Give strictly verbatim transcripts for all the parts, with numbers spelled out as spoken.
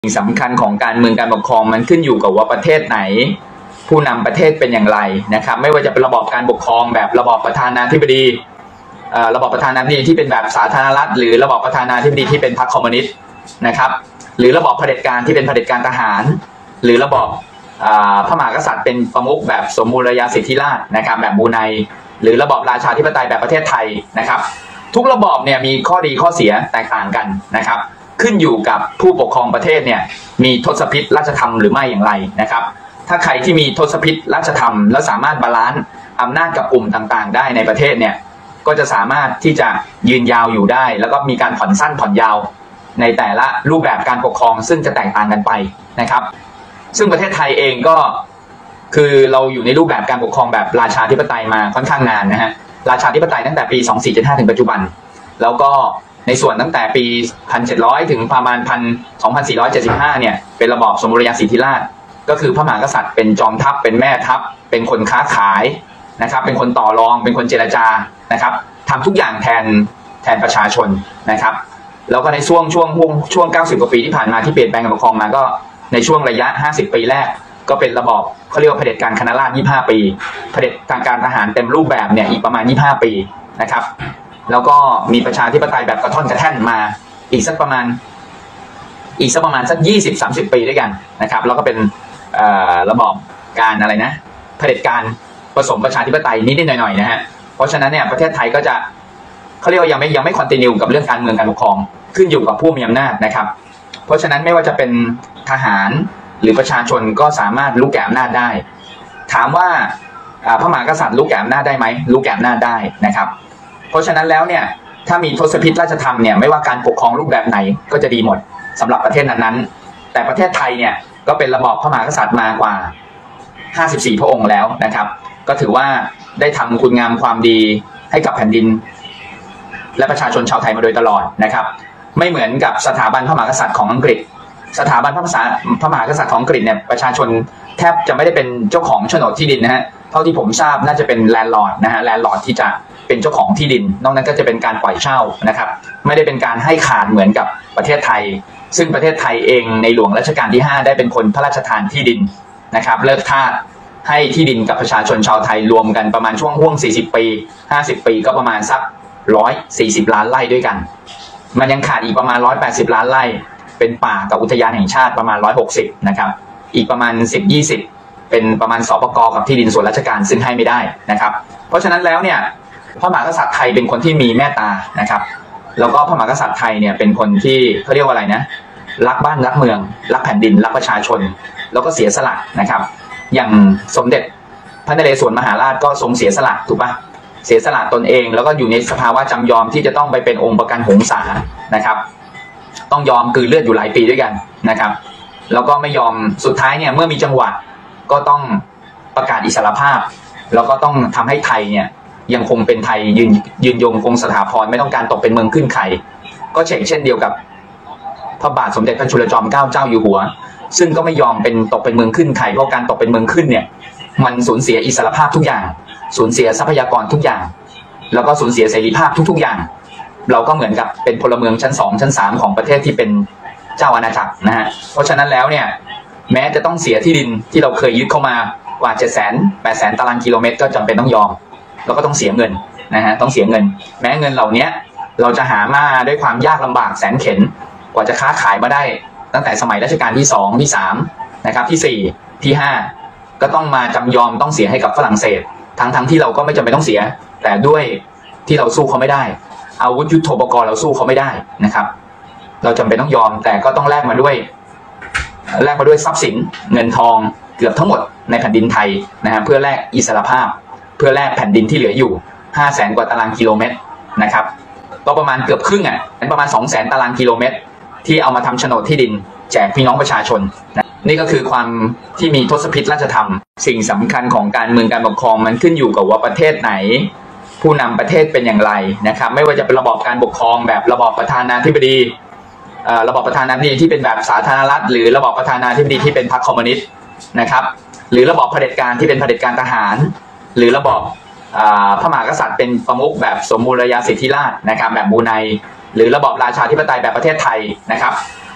สิ่งสำคัญของการเมืองการปกครองมันขึ้นอยู่กับว่าประเทศไหนผู้นำประเทศเป็นอย่างไรนะครับไม่ว่าจะเป็นระบอบการปกครองแบบระบอบประธานาธิบดีระบอบประธานาธิบดีที่เป็นแบบสาธารณรัฐหรือระบอบประธานาธิบดีที่เป็นพรรคคอมมิวนิสต์นะครับหรือระบอบเผด็จการที่เป็นเผด็จการทหารหรือระบอบพระมหากษัตริย์เป็นประมุขแบบสมบูรณาญาสิทธิราชนะครับแบบบรูไนหรือระบอบราชาธิปไตยแบบประเทศไทยนะครับทุกระบอบเนี่ยมีข้อดีข้อเสียแตกต่างกันนะครับขึ้นอยู่กับผู้ปกครองประเทศเนี่ยมีทศพิธราชธรรมหรือไม่อย่างไรนะครับถ้าใครที่มีทศพิธราชธรรมแล้วสามารถบาลานซ์อำนาจกับกลุ่มต่างๆได้ในประเทศเนี่ยก็จะสามารถที่จะยืนยาวอยู่ได้แล้วก็มีการผ่อนสั้นผ่อนยาวในแต่ละรูปแบบการปกครองซึ่งจะแตกต่างกันไปนะครับซึ่งประเทศไทยเองก็คือเราอยู่ในรูปแบบการปกครองแบบราชาธิปไตยมาค่อนข้างนานนะฮะราชาธิปไตยตั้งแต่ปีสองพันสี่ร้อยเจ็ดสิบห้าถึงปัจจุบันแล้วก็ในส่วนตั้งแต่ปีหนึ่งพันเจ็ดร้อยถึงประมาณสองพันสี่ร้อยเจ็ดสิบห้าเนี่ยเป็นระบอบสมบูรณาญาสิทธิราชก็คือพระมหากษัตริย์เป็นจอมทัพเป็นแม่ทัพเป็นคนค้าขายนะครับเป็นคนต่อรองเป็นคนเจรจานะครับทำทุกอย่างแทนแทนประชาชนนะครับแล้วก็ในช่วงช่วงช่วงเก้าสิบกว่าปีที่ผ่านมาที่เปลี่ยนแปลงการปกครองมาก็ในช่วงระยะห้าสิบปีแรกก็เป็นระบอบเขาเรียกว่าเผด็จการคณะราษฎรยี่สิบห้าปีเผด็จการทหารเต็มรูปแบบเนี่ยอีกประมาณยี่สิบห้าปีนะครับแล้วก็มีประชาธิปไตยแบบกระท่อนกระแท่นมาอีกสักประมาณอีกสักประมาณสักยี่สิบสามสิบปีด้วยกันนะครับแล้วก็เป็นระบอบการอะไรนะเผด็จการผสมประชาธิปไตยนิดๆหน่อยๆนะฮะเพราะฉะนั้นเนี่ยประเทศไทยก็จะเขาเรียกว่ายังไม่ยังไม่คอนติเนียกับเรื่องการเมืองการปกครองขึ้นอยู่กับผู้มีอำนาจนะครับเพราะฉะนั้นไม่ว่าจะเป็นทหารหรือประชาชนก็สามารถลุกแก่อำนาจได้ถามว่าพระมหากษัตริย์ลุกแก่อำนาจได้ไหมลุกแก่อำนาจได้นะครับเพราะฉะนั้นแล้วเนี่ยถ้ามีทศพิธราชธรรมเนี่ยไม่ว่าการปกครองรูปแบบไหนก็จะดีหมดสำหรับประเทศนั้นๆแต่ประเทศไทยเนี่ยก็เป็นระบอบพระมหากษัตริย์มากว่าห้าสิบสี่พระองค์แล้วนะครับก็ถือว่าได้ทำคุณงามความดีให้กับแผ่นดินและประชาชนชาวไทยมาโดยตลอดนะครับไม่เหมือนกับสถาบันพระมหากษัตริย์ของอังกฤษสถาบันพระพระมหากษัตริย์ของอังกฤษเนี่ยประชาชนแทบจะไม่ได้เป็นเจ้าของโฉนดที่ดินนะฮะเท่าที่ผมทราบน่าจะเป็นแลนด์ลอร์ดนะฮะแลนด์ลอร์ดที่จะเป็นเจ้าของที่ดินนอกนั้นก็จะเป็นการปล่อยเช่านะครับไม่ได้เป็นการให้ขาดเหมือนกับประเทศไทยซึ่งประเทศไทยเองในหลวงรัชกาลที่ห้าได้เป็นคนพระราชทานที่ดินนะครับเลิกทาสให้ที่ดินกับประชาชนชาวไทยรวมกันประมาณช่วงห่วงสี่สิบปีห้าสิบปีก็ประมาณสักหนึ่งร้อยสี่สิบล้านไร่ด้วยกันมันยังขาดอีกประมาณหนึ่งร้อยแปดสิบล้านไร่เป็นป่ากับอุทยานแห่งชาติประมาณหนึ่งร้อยหกสิบนะครับอีกประมาณสิบ ยี่สิบเป็นประมาณสปก.กับที่ดินส่วนราชการซึ่งให้ไม่ได้นะครับเพราะฉะนั้นแล้วเนี่ยพระมหากษัตริย์ไทยเป็นคนที่มีเมตตานะครับแล้วก็พระมหากษัตริย์ไทยเนี่ยเป็นคนที่เขาเรียกว่าอะไรนะรักบ้านรักเมืองรักแผ่นดินรักประชาชนแล้วก็เสียสละนะครับอย่างสมเด็จพระนเรศวรมหาราชก็ทรงเสียสละถูกปะเสียสละตนเองแล้วก็อยู่ในสภาวะจำยอมที่จะต้องไปเป็นองค์ประกันหงสานะครับต้องยอมกลืนเลือดอยู่หลายปีด้วยกันนะครับแล้วก็ไม่ยอมสุดท้ายเนี่ยเมื่อมีจังหวะก็ต้องประกาศอิสรภาพแล้วก็ต้องทำให้ไทยเนี่ยยังคงเป็นไทยยืนยืนยงคงสถาพรไม่ต้องการตกเป็นเมืองขึ้นใครก็เช่นเช่นเดียวกับพระบาทสมเด็จพระจุลจอมเกล้าเจ้าอยู่หัวซึ่งก็ไม่ยอมเป็นตกเป็นเมืองขึ้นใครเพราะการตกเป็นเมืองขึ้นเนี่ยมันสูญเสียอิสรภาพทุกอย่างสูญเสียทรัพยากรทุกอย่างแล้วก็สูญเสียเสรีภาพทุกๆอย่างเราก็เหมือนกับเป็นพลเมืองชั้นสองชั้นสามของประเทศที่เป็นเจ้าอาณาจักรนะฮะเพราะฉะนั้นแล้วเนี่ยแม้จะต้องเสียที่ดินที่เราเคยยึดเข้ามากว่าเจ็ดแสนแปดแสนตารางกิโลเมตรก็จำเป็นต้องยอมแล้วก็ต้องเสียเงินนะฮะต้องเสียเงินแม้เงินเหล่านี้เราจะหามาด้วยความยากลำบากแสนเข็ญกว่าจะค้าขายมาได้ตั้งแต่สมัยรัชกาลที่สองที่สามนะครับที่สี่ที่ห้าก็ต้องมาจำยอมต้องเสียให้กับฝรั่งเศสทั้งทั้งที่เราก็ไม่จำเป็นต้องเสียแต่ด้วยที่เราสู้เขาไม่ได้อาวุธยุทโธปกรณ์เราสู้เขาไม่ได้นะครับเราจำเป็นต้องยอมแต่ก็ต้องแลกมาด้วยแลกมาด้วยทรัพย์สินเงินทองเกือบทั้งหมดในแผ่นดินไทยนะฮะเพื่อแลกอิสรภาพเพื่อแลกแผ่นดินที่เหลืออยู่ห้าแสนกว่าตารางกิโลเมตรนะครับก็ประมาณเกือบครึ่งอ่ะเป็นประมาณสองแสนตารางกิโลเมตรที่เอามาทำโฉนดที่ดินแจกพี่น้องประชาชนนะนี่ก็คือความที่มีทศพิธราชธรรมสิ่งสำคัญของการเมืองการปกครองมันขึ้นอยู่กับว่าประเทศไหนผู้นำประเทศเป็นอย่างไรนะครับไม่ว่าจะเป็นระบอบการปกครองแบบระบอบประธานาธิบดีระบอบประธานาธิบดีที่เป็นแบบสาธารณรัฐหรือระบอบประธานาธิบดีที่เป็นพรรคคอมมิวนิสต์นะครับหรือระบอบเผด็จการที่เป็นเผด็จการทหารหรือระบอบพระมหากษัตริย์เป็นประมุขแบบสมบูรณาญาสิทธิราชนะครับแบบบรูไนหรือระบอบราชาธิปไตยแบบประเทศไทยนะครับ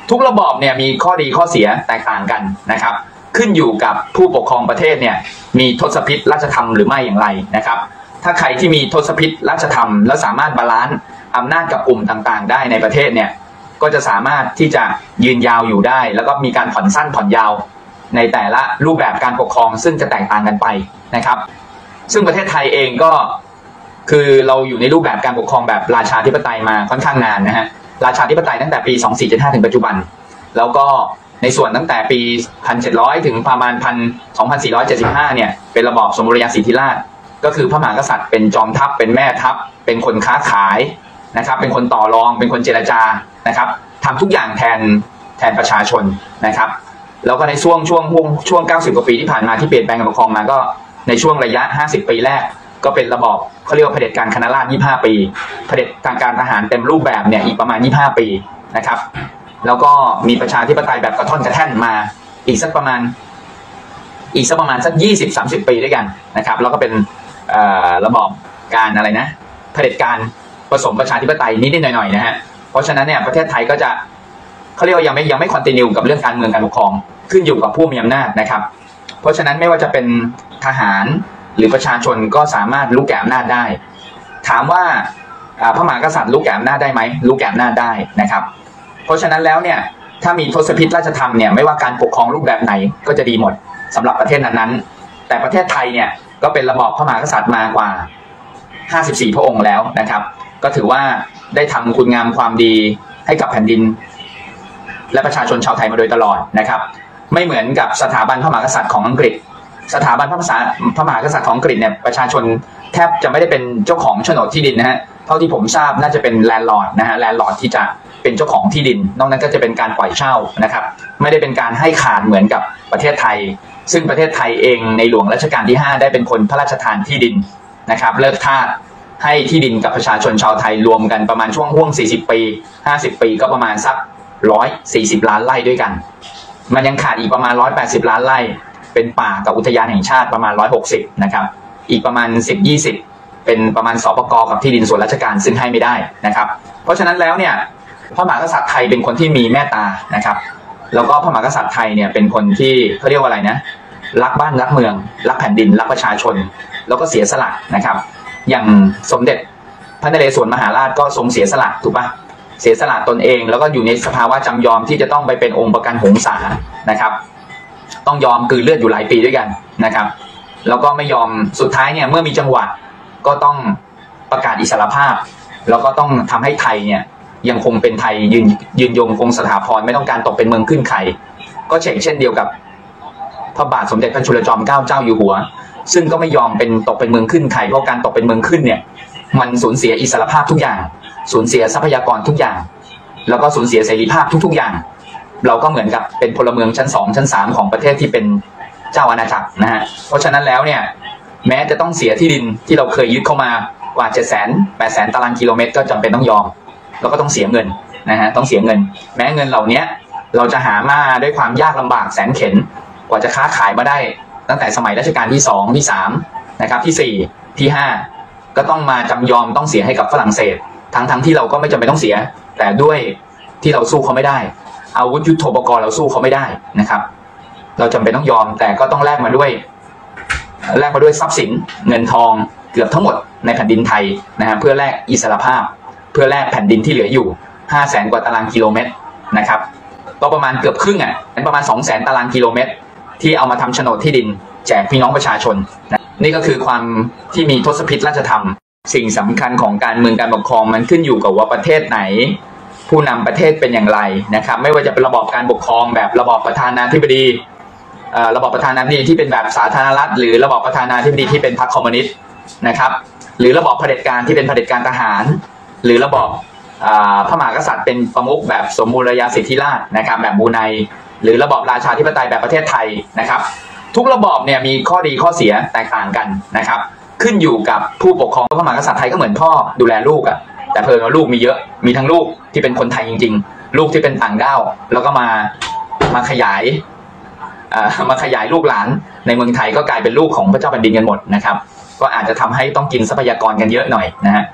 ทุกระบอบเนี่ยมีข้อดีข้อเสียแตกต่างกันนะครับขึ้นอยู่กับผู้ปกครองประเทศเนี่ยมีทศพิธราชธรรมหรือไม่อย่างไรนะครับถ้าใครที่มีทศพิธราชธรรมแล้วสามารถบาลานซ์อำนาจกับกลุ่มต่างๆได้ในประเทศเนี่ยก็จะสามารถที่จะยืนยาวอยู่ได้แล้วก็มีการผ่อนสั้นผ่อนยาวในแต่ละรูปแบบการปกครองซึ่งจะแตกต่างกันไปนะครับซึ่งประเทศไทยเองก็คือเราอยู่ในรูปแบบการปกครองแบบราชาธิปไตยมาค่อนข้างนานนะฮะราชาธิปไตยตั้งแต่ปีสองพันสี่ร้อยเจ็ดสิบห้าถึงปัจจุบันแล้วก็ในส่วนตั้งแต่ปีหนึ่งพันเจ็ดร้อยถึงประมาณสองพันสี่ร้อยเจ็ดสิบห้าเนี่ยเป็นระบอบสมบูรณาญาสิทธิราชย์ก็คือพระมหากษัตริย์เป็นจอมทัพเป็นแม่ทัพเป็นคนค้าขายนะครับเป็นคนต่อรองเป็นคนเจรจานะครับทำทุกอย่างแทนแทนประชาชนนะครับแล้วก็ในช่วงช่วงช่วงเก้าสิบกว่าปีที่ผ่านมาที่เปลี่ยนแปลงการปกครองมาก็ในช่วงระยะห้าสิบปีแรกก็เป็นระบอบเขาเรียกว่าเผด็จการคณะราษฎรยี่สิบห้าปีเผด็จทางการทหารเต็มรูปแบบเนี่ยอีกประมาณยี่สิบห้าปีนะครับแล้วก็มีประชาธิปไตยแบบกระท่อนกระแท่นมาอีกสักประมาณอีกสักประมาณสักยี่สิบสามสิบปีด้วยกันนะครับแล้วก็เป็นระบอบการอะไรนะเผด็จการผสมประชาธิปไตยนิดๆหน่อยๆนะฮะเพราะฉะนั้นเนี่ยประเทศไทยก็จะเขาเรียกว่ายังไม่ยังไม่คอนติเนียกับเรื่องการเมืองการปกครองขึ้นอยู่กับผู้มีอำนาจนะครับเพราะฉะนั้นไม่ว่าจะเป็นทหารหรือประชาชนก็สามารถลุกแก่อำนาจได้ถามว่าพระมหากษัตริย์ลุกแก่อำนาจได้ไหมลุกแก่อำนาจได้นะครับเพราะฉะนั้นแล้วเนี่ยถ้ามีทศพิธราชธรรมเนี่ยไม่ว่าการปกครองรูปแบบไหนก็จะดีหมดสำหรับประเทศนั้นๆแต่ประเทศไทยเนี่ยก็เป็นระบอบพระมหากษัตริย์มากว่าห้าสิบสี่พระองค์แล้วนะครับก็ถือว่าได้ทำคุณงามความดีให้กับแผ่นดินและประชาชนชาวไทยมาโดยตลอดนะครับไม่เหมือนกับสถาบันพระมหากษัตริย์ของอังกฤษสถาบันพระมหาพระมหากษัตริย์ของอังกฤษเนี่ยประชาชนแทบจะไม่ได้เป็นเจ้าของโฉนดที่ดินนะฮะเท่าที่ผมทราบน่าจะเป็นแลนด์ลอร์ดนะฮะแลนด์ลอร์ดที่จะเป็นเจ้าของที่ดินนอกนั้นก็จะเป็นการปล่อยเช่านะครับไม่ได้เป็นการให้ขาดเหมือนกับประเทศไทยซึ่งประเทศไทยเองในหลวงรัชกาลที่ห้าได้เป็นคนพระราชทานที่ดินนะครับเลิกทาสให้ที่ดินกับประชาชนชาวไทยรวมกันประมาณช่วงห่วงสี่สิบปีห้าสิบปีก็ประมาณสักหนึ่งร้อยสี่สิบล้านไร่ด้วยกันมันยังขาดอีกประมาณหนึ่งร้อยแปดสิบล้านไร่เป็นป่ากับอุทยานแห่งชาติประมาณหนึ่งร้อยหกสิบนะครับอีกประมาณสิบ ยี่สิบเป็นประมาณสปก.กับที่ดินส่วนราชการซึ่งให้ไม่ได้นะครับเพราะฉะนั้นแล้วเนี่ยพระมหากษัตริย์ไทยเป็นคนที่มีเมตตานะครับแล้วก็พระมหากษัตริย์ไทยเนี่ยเป็นคนที่เขาเรียกว่าอะไรนะรักบ้านรักเมืองรักแผ่นดินรักประชาชนแล้วก็เสียสละนะครับอย่างสมเด็จพระนเรศวรมหาราชก็ทรงเสียสละถูกปะเสียสละตนเองแล้วก็อยู่ในสภาวะจำยอมที่จะต้องไปเป็นองค์ประกันหงสานะครับต้องยอมกลืนเลือดอยู่หลายปีด้วยกันนะครับแล้วก็ไม่ยอมสุดท้ายเนี่ยเมื่อมีจังหวะก็ต้องประกาศอิสรภาพแล้วก็ต้องทำให้ไทยเนี่ยยังคงเป็นไทยยืนยืนยงคงสถาพรไม่ต้องการตกเป็นเมืองขึ้นไข่ก็เช่นเช่นเดียวกับพระบาทสมเด็จพระจุลจอมเกล้าเจ้าอยู่หัวซึ่งก็ไม่ยอมเป็นตกเป็นเมืองขึ้นไข่เพราะการตกเป็นเมืองขึ้นเนี่ยมันสูญเสียอิสรภาพทุกอย่างสูญเสียทรัพยากรทุกอย่างแล้วก็สูญเสียเสรีภาพทุกๆอย่างเราก็เหมือนกับเป็นพลเมืองชั้นสองชั้นสามของประเทศที่เป็นเจ้าอาณาจักรนะฮะเพราะฉะนั้นแล้วเนี่ยแม้จะต้องเสียที่ดินที่เราเคยยึดเข้ามากว่าเจ็ดแสนแปดแสนตารางกิโลเมตรก็จำเป็นต้องยอมแล้วก็ต้องเสียเงินนะฮะต้องเสียเงินแม้เงินเหล่านี้เราจะหามาด้วยความยากลำบากแสนเข็ญกว่าจะค้าขายมาได้ตั้งแต่สมัยรัชกาลที่สองที่สามนะครับที่สี่ที่ห้าก็ต้องมาจำยอมต้องเสียให้กับฝรั่งเศสทั้งทั้งที่เราก็ไม่จำเป็นต้องเสียแต่ด้วยที่เราสู้เขาไม่ได้อาวุธยุทโธปกรณ์เราสู้เขาไม่ได้นะครับเราจำเป็นต้องยอมแต่ก็ต้องแลกมาด้วยแลกมาด้วยทรัพย์สินเงินทองเกือบทั้งหมดในแผ่นดินไทยนะฮะเพื่อแลกอิสรภาพเพื่อแลกแผ่นดินที่เหลืออยู่ห้าแสนกว่าตารางกิโลเมตรนะครับก็ประมาณเกือบครึ่งอ่ะเป็นประมาณสองแสนตารางกิโลเมตรที่เอามาทำโฉนดที่ดินแจกพี่น้องประชาชนนะนี่ก็คือความที่มีทศพิธราชธรรมสิ่งสำคัญของการเมืองการปกครองมันขึ้นอยู่กับว่าประเทศไหนผู้นำประเทศเป็นอย่างไรนะครับไม่ว่าจะเป็นระบอบการปกครองแบบระบอบประธานาธิบดีระบอบประธานาธิบดีที่เป็นแบบสาธารณรัฐหรือระบอบประธานาธิบดีที่เป็นพรรคคอมมิวนิสต์นะครับหรือระบอบเผด็จการที่เป็นเผด็จการทหารหรือระบอบพระมหากษัตริย์เป็นประมุขแบบสมบูรณาญาสิทธิราชย์นะครับแบบบรูไนหรือระบอบราชาธิปไตยแบบประเทศไทยนะครับทุกระบอบเนี่ยมีข้อดีข้อเสียแตกต่างกันนะครับขึ้นอยู่กับผู้ปกครองพระมหากษัตริย์ไทยก็เหมือนพ่อดูแลลูกอ่ะแต่เพิ่งว่าลูกมีเยอะมีทั้งลูกที่เป็นคนไทยจริงๆลูกที่เป็นต่างด้าวแล้วก็มามาขยายมาขยายลูกหลานในเมืองไทยก็กลายเป็นลูกของพระเจ้าแผ่นดินกันหมดนะครับก็อาจจะทำให้ต้องกินทรัพยากรกันเยอะหน่อยนะฮะ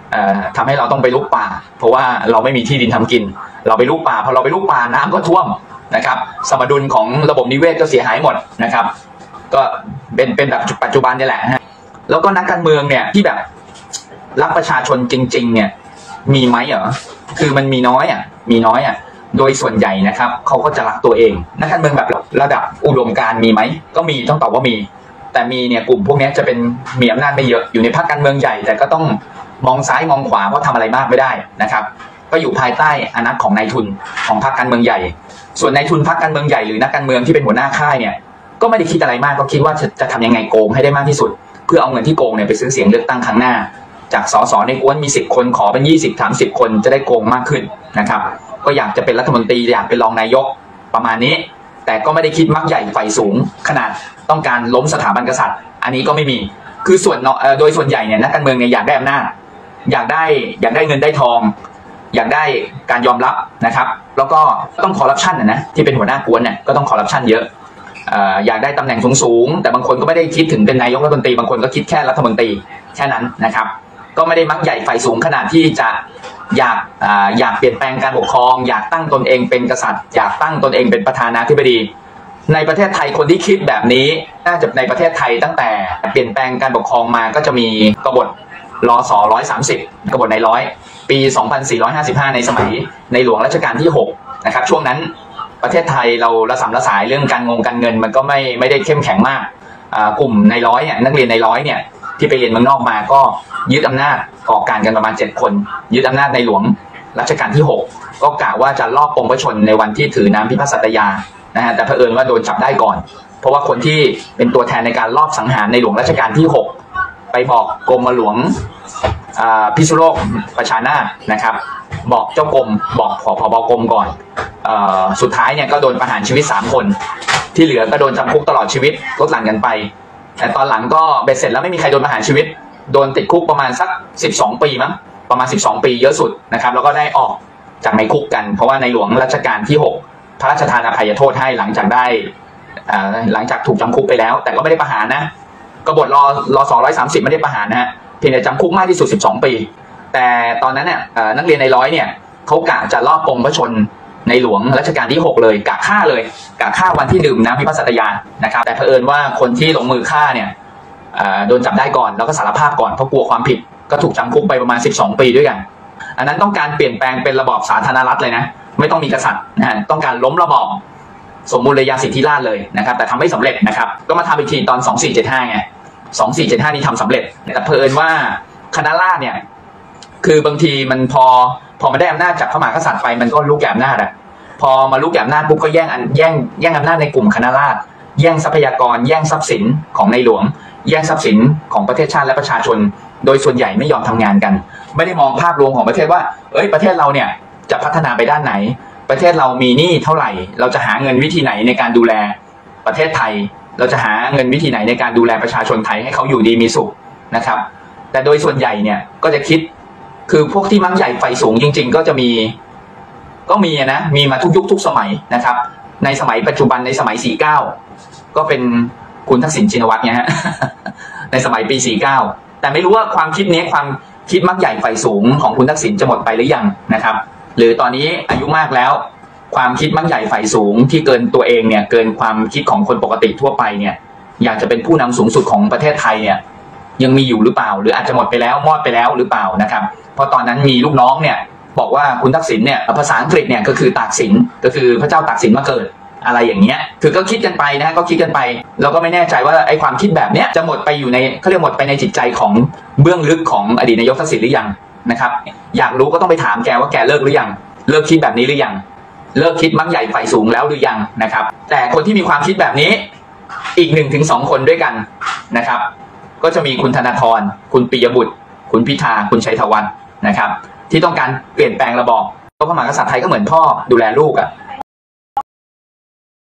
ทำให้เราต้องไปลุกป่าเพราะว่าเราไม่มีที่ดินทำกินเราไปลุกป่าพอเราไปลุกป่าน้ำก็ท่วมนะครับสมดุลของระบบนิเวศก็เสียหายหมดนะครับก็เป็นเป็นแบบปัจจุบันนี่แหละฮะแล้วก็นักการเมืองเนี่ยที่แบบรักประชาชนจริงๆเนี่ยมีไหมเหรอคือมันมีน้อยอ่ะมีน้อยอ่ะโดยส่วนใหญ่นะครับเขาก็จะรักตัวเองนักการเมืองแบบระดับอุดมการณ์มีไหมก็มีต้องตอบว่ามีแต่มีเนี่ยกลุ่มพวกนี้จะเป็นมีอำนาจไม่เยอะอยู่ในพรรคการเมืองใหญ่แต่ก็ต้องมองซ้ายมองขวาเพราะทำอะไรมากไม่ได้นะครับก็อยู่ภายใต้อำนาจของนายทุนของพรรคการเมืองใหญ่ส่วนนายทุนพรรคการเมืองใหญ่หรือนักการเมืองที่เป็นหัวหน้าค่ายเนี่ยก็ไม่ได้คิดอะไรมากก็คิดว่าจะจะทำยังไงโกงให้ได้มากที่สุดเพื่อเอาเงินที่โกงเนี่ยไปซื้อเสียงเลือกตั้งครั้งหน้าจากสสในกวนมีสิบคนขอเป็นยี่สิบ สามสิบคนจะได้โกงมากขึ้นนะครับก็อยากจะเป็นรัฐมนตรีอยากเป็นรองนายกประมาณนี้แต่ก็ไม่ได้คิดมักใหญ่ไฟสูงขนาดต้องการล้มสถาบันกษัตริย์อันนี้ก็ไม่มีคือส่วนโดยส่วนใหญ่เนี่ยนักการเมืองเนี่ยอยากได้อำนาจอยากได้อยากได้เงินได้ทองอยากได้การยอมรับนะครับแล้วก็ต้องคอร์รัปชันนะนะที่เป็นหัวหน้ากวนเนี่ยก็ต้องคอร์รัปชันเยอะอยากได้ตำแหน่งสูงๆแต่บางคนก็ไม่ได้คิดถึงเป็นนายกรัฐมนตรีบางคนก็คิดแค่รัฐมนตรีแค่นั้นนะครับก็ไม่ได้มักใหญ่ไฟสูงขนาดที่จะอยากอยากเปลี่ยนแปลงการปกครองอยากตั้งตนเองเป็นกษัตริย์อยากตั้งตนเองเป็นประธานาธิบดีในประเทศไทยคนที่คิดแบบนี้น่าจะในประเทศไทยตั้งแต่เปลี่ยนแปลงการปกครองมาก็จะมีกบฏรศร้อยสามสิบกบฏในร้อยปีสองพันสี่ร้อยห้าสิบห้าในสมัยในหลวงรัชกาลที่หกนะครับช่วงนั้นประเทศไทยเราระสำระสายเรื่องการงงการเงินมันก็ไม่ไม่ได้เข้มแข็งมากกลุ่มในร้อยเนี่ยนักเรียนในร้อยเนี่ยที่ไปเรียนเมืองนอกมาก็ยึดอำนาจก่อการกันประมาณเจ็ดคนยึดอำนาจในหลวงรัชกาลที่หกก็กล่าวว่าจะลอบปลงพระชนในวันที่ถือน้ำพิพาทสัตยานะฮะแต่เผอิญว่าโดนจับได้ก่อนเพราะว่าคนที่เป็นตัวแทนในการลอบสังหารในหลวงรัชกาลที่หกไปบอกกรมหลวงพิษณุโลกประชานาถนะครับบอกเจ้ากรมบอกผบกรมก่อนสุดท้ายเนี่ยก็โดนประหารชีวิตสามคนที่เหลือก็โดนจำคุกตลอดชีวิตลดหลั่นกันไปแต่ตอนหลังก็เบ็ดเสร็จแล้วไม่มีใครโดนประหารชีวิตโดนติดคุกประมาณสักสิบสองปีมั้งประมาณสิบสองปีเยอะสุดนะครับแล้วก็ได้ออกจากในคุกกันเพราะว่าในหลวงรัชกาลที่หกพระราชทานอภัยโทษให้หลังจากได้หลังจากถูกจำคุกไปแล้วแต่ก็ไม่ได้ประหารนะกบฏรอรอสองร้อยสามสิบไม่ได้ประหารนะฮะเพียงแต่จำคุกมากที่สุดสิบสองปีแต่ตอนนั้นเนี่ยนักเรียนในร้อยเนี่ยเขากะจะลอบปลงพระชนในหลวงรัชกาลที่หกเลยกะฆ่าเลยกะฆ่าวันที่ดื่มน้ำพิพาทสัตยานะครับแต่เผอิญว่าคนที่ลงมือฆ่าเนี่ยโดนจับได้ก่อนแล้วก็สารภาพก่อนเพราะกลัวความผิดก็ถูกจำคุกไปประมาณสิบสองปีด้วยกันอันนั้นต้องการเปลี่ยนแปลงเป็นระบอบสาธารณรัฐเลยนะไม่ต้องมีกษัตริย์นะฮะต้องการล้มระบอบสมบูรณาญาสิทธิราชย์เลยนะครับแต่ทำไม่สำเร็จนะครับก็มาทำอีกทีตอนสองสี่เจ็ดห้าไงสองสี่เจ็ดห้านี่ทำสำเร็จแต่เผอิญว่าคณะราษฎรเนี่ยคือบางทีมันพอพอมาได้อำนาจจากพระมหากษัตริย์ไปมันก็ลุกแย่งอำนาจอะพอมาลุกแย่งอำนาจปุ๊บก็แย่งแย่งแย่งอำนาจในกลุ่มคณะราษฎรแย่งทรัพยากรแย่งทรัพย์สินของในหลวงแย่งทรัพย์สินของประเทศชาติและประชาชนโดยส่วนใหญ่ไม่ยอมทำงานกันไม่ได้มองภาพรวมของประเทศว่าเอ้ยประเทศเราเนี่ยจะพัฒนาไปด้านไหนประเทศเรามีหนี้เท่าไหร่เราจะหาเงินวิธีไหนในการดูแลประเทศไทยเราจะหาเงินวิธีไหนในการดูแลประชาชนไทยให้เขาอยู่ดีมีสุขนะครับแต่โดยส่วนใหญ่เนี่ยก็จะคิดคือพวกที่มักใหญ่ไฟสูงจริงๆก็จะมีก็มีนะมีมาทุกยุคทุกสมัยนะครับในสมัยปัจจุบันในสมัยสี่เก้าก็เป็นคุณทักษิณชินวัตรเนี่ยฮะ ในสมัยปีสี่เก้าแต่ไม่รู้ว่าความคิดนี้ความคิดมักใหญ่ไฟสูงของคุณทักษิณจะหมดไปหรือยังนะครับหรือตอนนี้อายุมากแล้วความคิดมักใหญ่ไฟสูงที่เกินตัวเองเนี่ยเกินความคิดของคนปกติทั่วไปเนี่ยอยากจะเป็นผู้นำสูงสุดของประเทศไทยเนี่ยยังมีอยู่หรือเปล่าหรืออาจจะหมดไปแล้วมอดไปแล้วหรือเปล่านะครับเพราะตอนนั้นมีลูกน้องเนี่ยบอกว่าคุณทักษิณเนี่ยภาษาอังกฤษเนี่ยก็คือตากสินก็คือพระเจ้าตากสินมาเกิดอะไรอย่างเงี้ยคือก็คิดกันไปนะก็คิดกันไปแล้วก็ไม่แน่ใจว่าไอ้ความคิดแบบเนี้ยจะหมดไปอยู่ในเขาเรียกหมดไปในจิตใจของเบื้องลึกของอดีตนายกทักษิณหรือยังนะครับอยากรู้ก็ต้องไปถามแกว่าแกเลิกหรือยังเลิกคิดแบบนี้หรือยังเลิกคิดมักใหญ่ไฟสูงแล้วหรือยังนะครับแต่คนที่มีความคิดแบบนี้อีกหนึ่งถึงสองคนด้วยกันนะครับก็จะมีคุณธนาธรคุณปิยบุตรคุณพิธาคุณชัยธวัฒน์นะครับที่ต้องการเปลี่ยนแปลงระบอบเพราะพระมหากษัตริย์ไทยก็เหมือนพ่อดูแลลูกอ่ะ